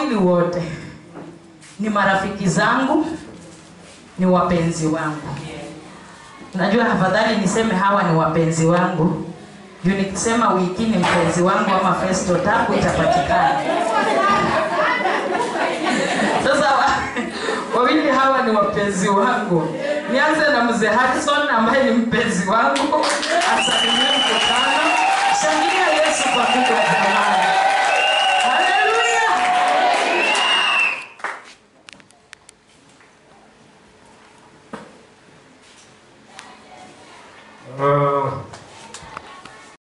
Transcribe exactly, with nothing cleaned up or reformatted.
wawili wote ni marafiki zangu, ni wapenzi wangu. Unajua afadhali niseme hawa ni wapenzi wangu. Juu nikisema wiki ni mpenzi wangu ama Festo tabu itapatikana. Sasa wawili hawa ni wapenzi wangu. Nianze na mzee Harrison ambaye ni mpenzi wangu. Asalimie mkutano. Shangilia Yesu kwa kubwa jamani.